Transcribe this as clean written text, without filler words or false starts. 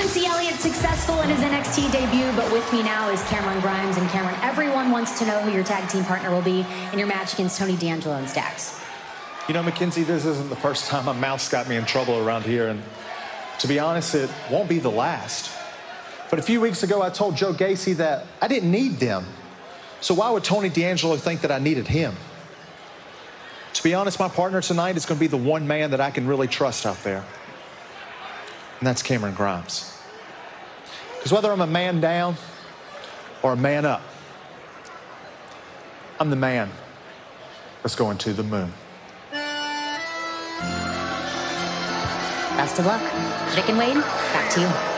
Quincy Elliott successful in his NXT debut, but with me now is Cameron Grimes. And Cameron, everyone wants to know who your tag team partner will be in your match against Tony D'Angelo and Stacks. You know, Mackenzie, this isn't the first time my mouth's got me in trouble around here, and to be honest, it won't be the last. But a few weeks ago, I told Joe Gacy that I didn't need them. So why would Tony D'Angelo think that I needed him? To be honest, my partner tonight is going to be the one man that I can really trust out there. And that's Cameron Grimes. Because whether I'm a man down or a man up, I'm the man that's going to the moon. Best of luck. Vic and Wade, back to you.